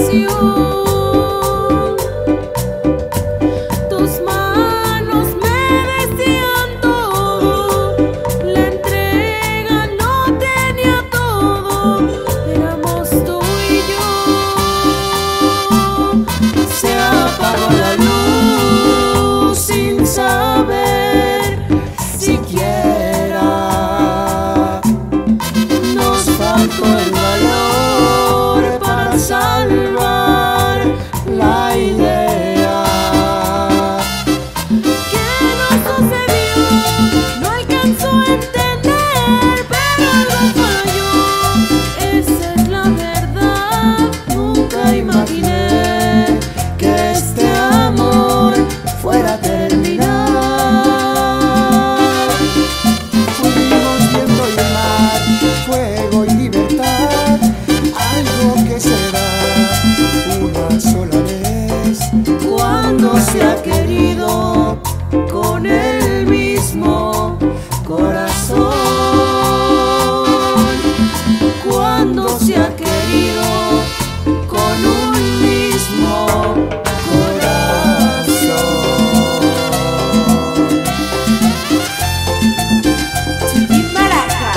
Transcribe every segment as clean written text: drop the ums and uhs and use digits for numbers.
Tus manos me decían todo, la entrega no tenía todo, éramos tú y yo. Se apagó la luz sin saber siquiera, nos faltó el valor para salvar la idea. ¿Qué nos sucedió? No alcanzó a entender, pero algo falló, esa es la verdad. Nunca imaginé que este amor fuera a terminar. Fuimos viento y mar, fuego y libertad, algo que se da una sola vez Cuando se ha querido con el mismo corazón, cuando se ha querido con un mismo corazón. Chiquimaraca,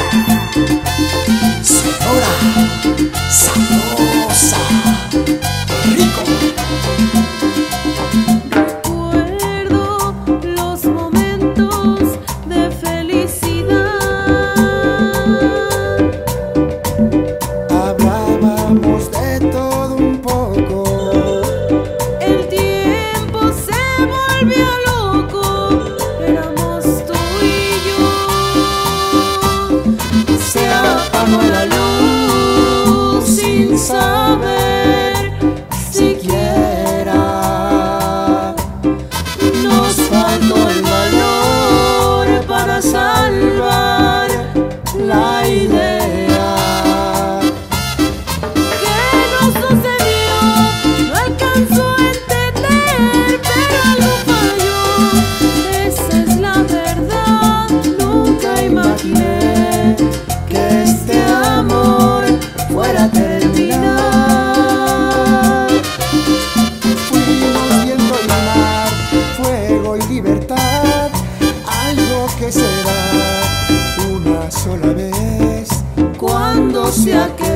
sonora, sabrosa, rico. recuerdo los momentos de felicidad. Hablábamos de todo un poco, El tiempo se volvió loco, éramos tú y yo. Se apagó la luz sin saber siquiera, nos faltó el valor para salvar la idea. ¿Qué nos sucedió? No alcanzó a entender, pero algo falló, esa es la verdad. Nunca imaginé que este amor fuera a terminar. fuimos viento y mar, fuego y libertad, algo que se da una sola vez Cuando se ha querido